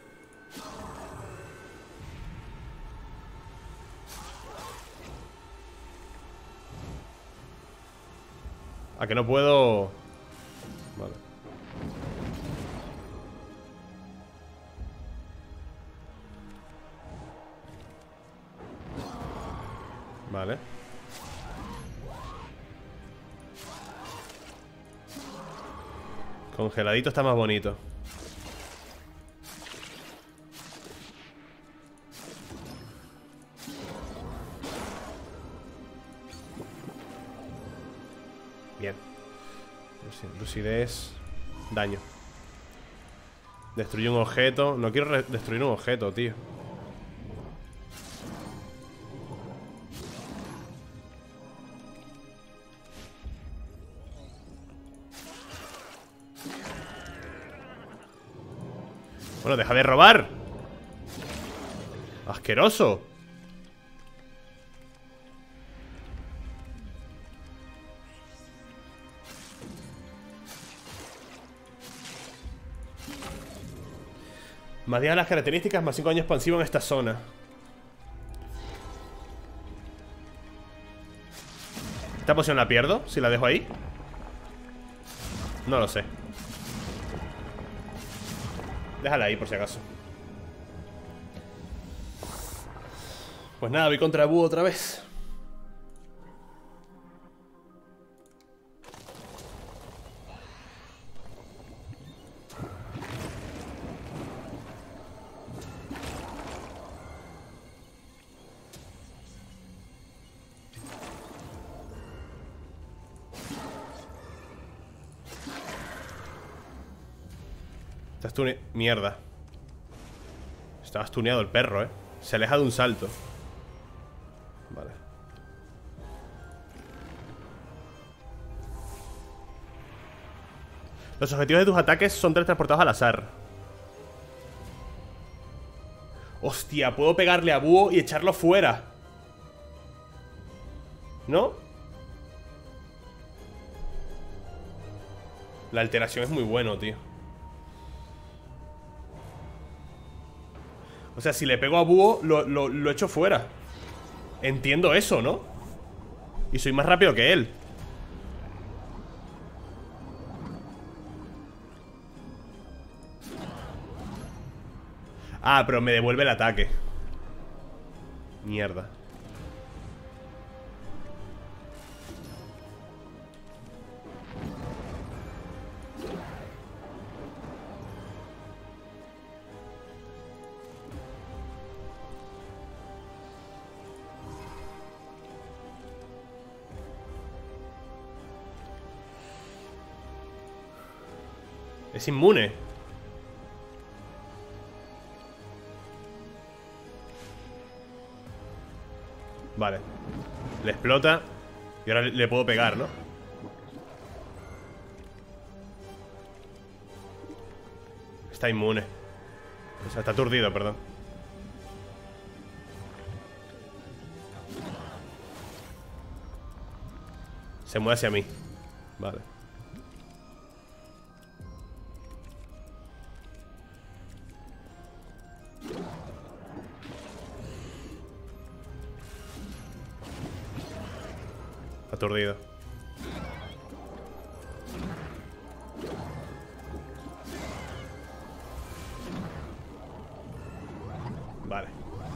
¿A que no puedo? Vale. Vale. Congeladito está más bonito. Bien. Lucidez. Daño. Destruye un objeto. No quiero destruir un objeto, tío. Bueno, deja de robar. Asqueroso. Más diez a las características, más cinco años expansivo en esta zona. ¿Esta poción la pierdo si la dejo ahí? No lo sé. Déjala ahí por si acaso. Pues nada, voy contra Búho otra vez. Estás tú... Mierda. Estaba stuneado el perro, eh. Se aleja de un salto. Vale. Los objetivos de tus ataques son teletransportados al azar. Hostia, puedo pegarle a Búho y echarlo fuera, ¿no? La alteración es muy bueno, tío. O sea, si le pego a Búho, lo, lo, lo echo fuera. Entiendo eso, ¿no? Y soy más rápido que él. Ah, pero me devuelve el ataque. Mierda. Es inmune. Vale. Le explota. Y ahora le, le puedo pegar, ¿no? Está inmune. O sea, está aturdido, perdón. Se mueve hacia mí. Vale. Aturdido. Vale.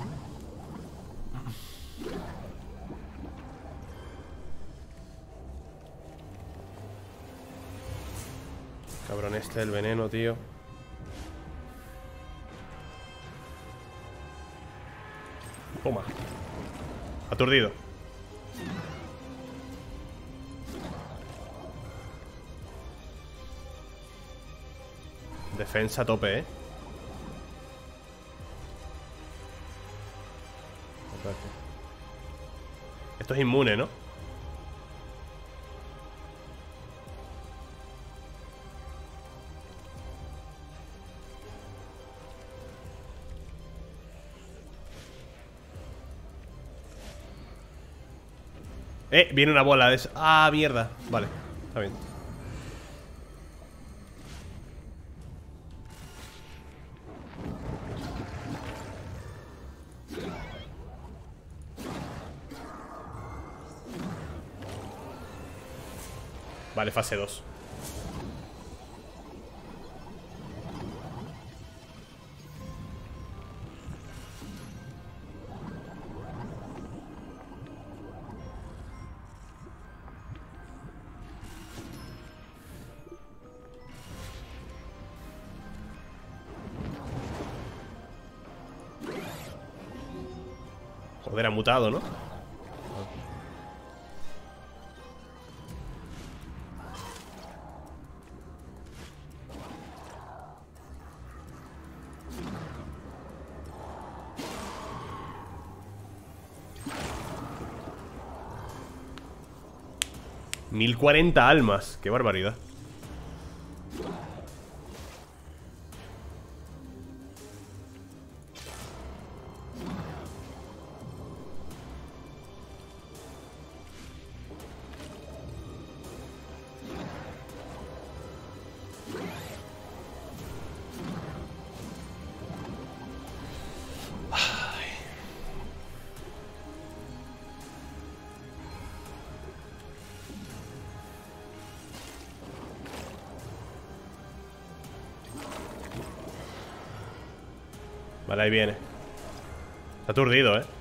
Cabrón este, el veneno, tío. Toma. Aturdido. Defensa a tope, ¿eh? Esto es inmune, ¿no? Eh, viene una bola de esa. Ah, mierda. Vale, está bien. Vale, fase dos. Joder, ha mutado, ¿no? mil cuarenta almas. Qué barbaridad. Vale, ahí viene. Está aturdido, ¿eh?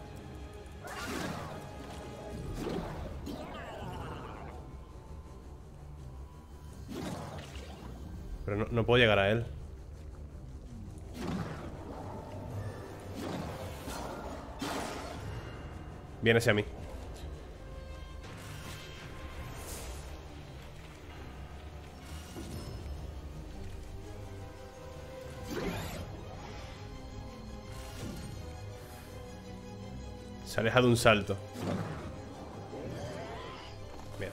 Pero no, no puedo llegar a él. Viene hacia mí. Se aleja de un salto. Vale. Bien.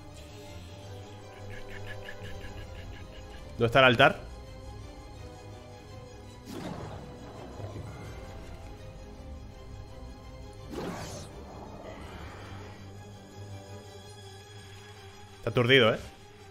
¿Dónde está el altar? Está aturdido, ¿eh?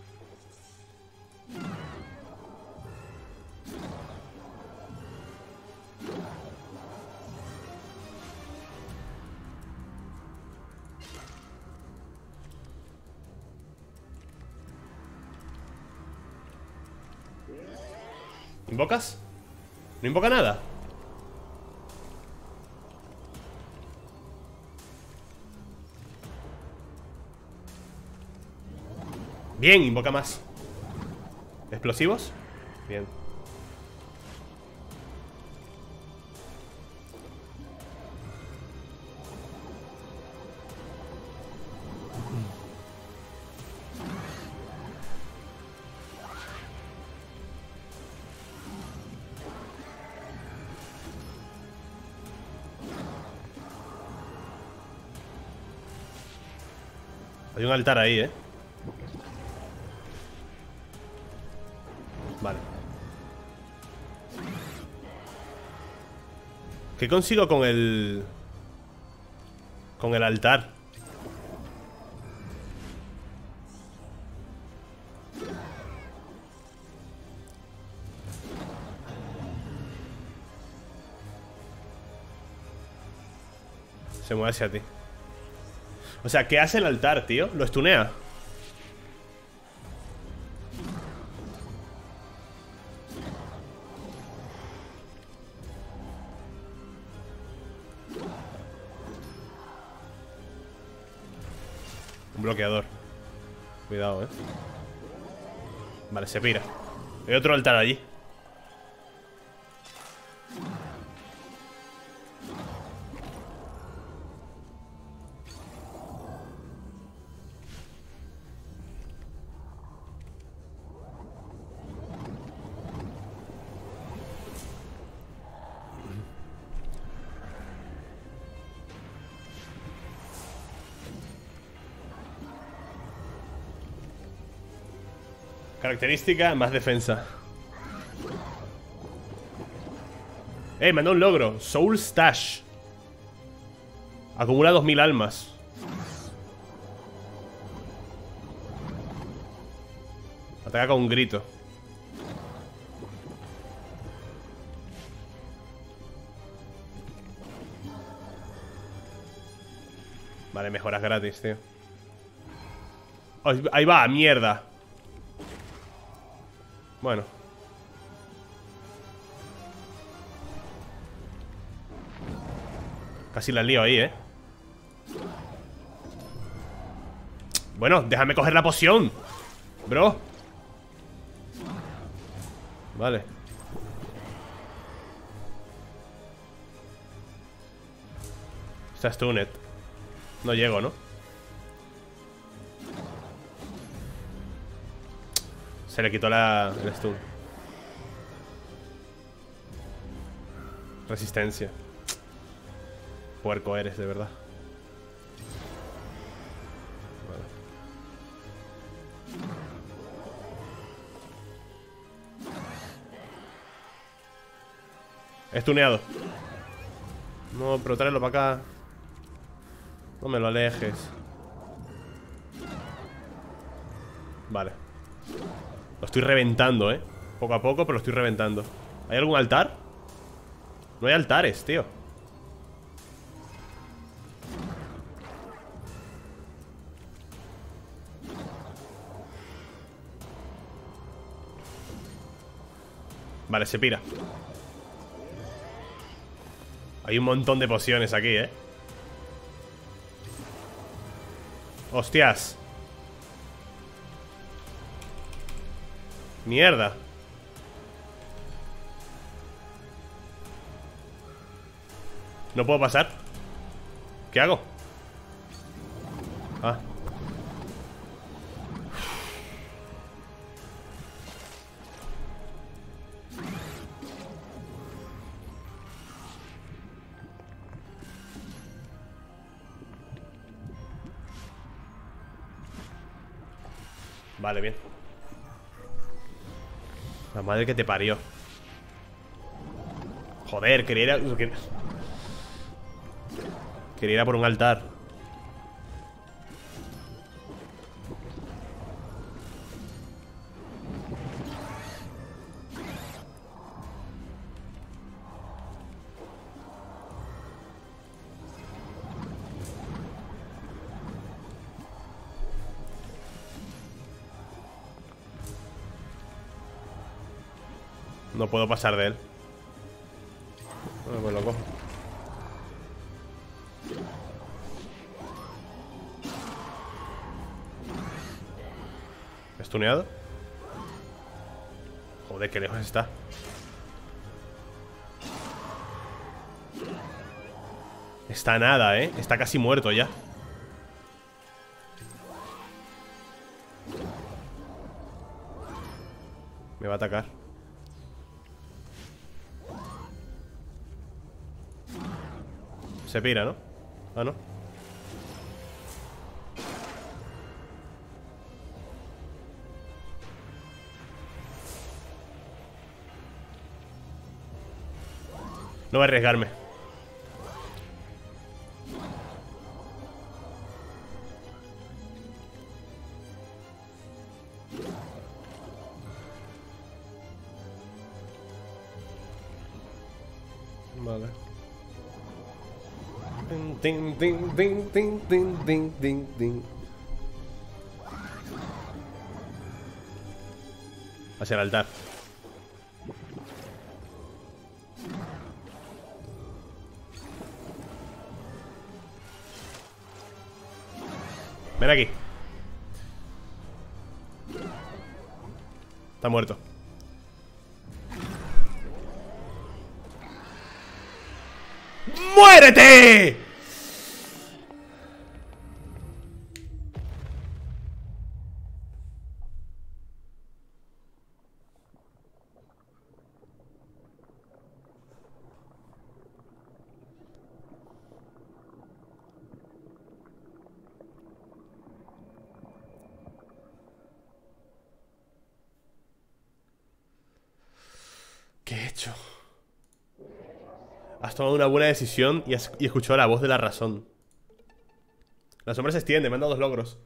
¿Invocas? ¿No invoca nada? Bien, invoca más. ¿Explosivos? Bien. Hay un altar ahí, ¿eh? Vale. ¿Qué consigo con el... con el altar? Se mueve hacia ti. O sea, ¿qué hace el altar, tío? Lo estunea. Un bloqueador. Cuidado, eh. Vale, se pira. Hay otro altar allí. Característica, más defensa. Eh, mandó un logro. Soul Stash. Acumula dos mil almas. Ataca con un grito. Vale, mejoras gratis, tío. Oh, ahí va, mierda. Bueno. Casi la lío ahí, eh. Bueno, déjame coger la poción, bro. Vale. Está stunned. No llego, ¿no? Se le quitó la, el stun. Resistencia. Puerco eres, de verdad. Vale. Estuneado. No, pero tráelo para acá. No me lo alejes. Vale. Lo estoy reventando, eh. Poco a poco, pero lo estoy reventando. ¿Hay algún altar? No hay altares, tío. Vale, se pira. Hay un montón de pociones aquí, eh. Hostias. Mierda. ¿No puedo pasar? ¿Qué hago? Ah. Vale, bien. La madre que te parió. Joder, quería ir a... Quería ir a por un altar. No puedo pasar de él. Bueno, pues lo cojo. ¿Estuneado? Joder, qué lejos está. Está nada, ¿eh? Está casi muerto ya. Me va a atacar. Se pira, ¿no? Ah, no. No voy a arriesgarme. Vale. Ding, ding, ding, ding, ding, ding, ding, ding. Hacia el altar. Ven aquí. Está muerto. ¡Muérete! ¿Qué he hecho? Has tomado una buena decisión y has y escuchado la voz de la razón. La sombra se extiende, me han dado dos logros.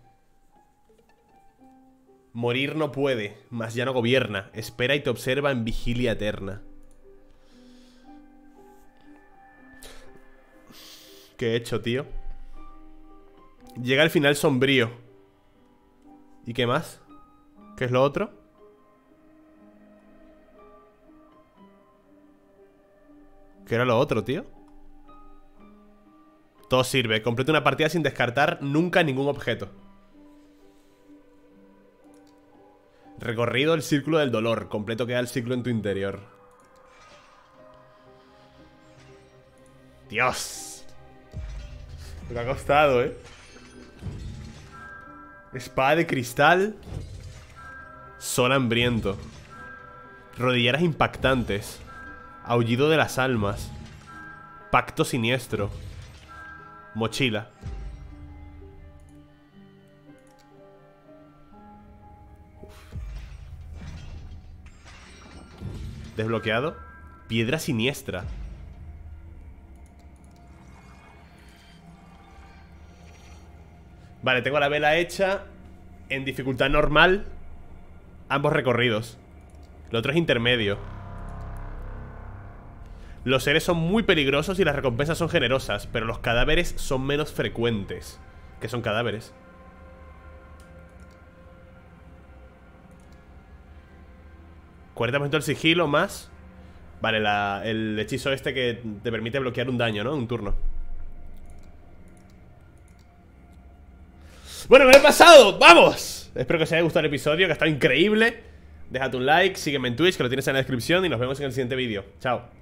Morir no puede, mas ya no gobierna. Espera y te observa en vigilia eterna. ¿Qué he hecho, tío? Llega el final sombrío. ¿Y qué más? ¿Qué es lo otro? ¿Qué era lo otro, tío? Todo sirve. Completa una partida sin descartar nunca ningún objeto. Recorrido el círculo del dolor. Completo queda el ciclo en tu interior. Dios. Lo que ha costado, ¿eh? Espada de cristal. Sol hambriento. Rodilleras impactantes. Aullido de las almas. Pacto siniestro. Mochila. Uf. Desbloqueado. Piedra siniestra. Vale, tengo la vela hecha en dificultad normal. Ambos recorridos. Lo otro es intermedio. Los seres son muy peligrosos y las recompensas son generosas, pero los cadáveres son menos frecuentes. ¿Qué son cadáveres? cuarenta por ciento del sigilo más. Vale, la, el hechizo este que te permite bloquear un daño, ¿no? Un turno. Bueno, me lo he pasado, ¡vamos! Espero que os haya gustado el episodio, que ha estado increíble. Déjate un like, sígueme en Twitch, que lo tienes en la descripción. Y nos vemos en el siguiente vídeo, chao.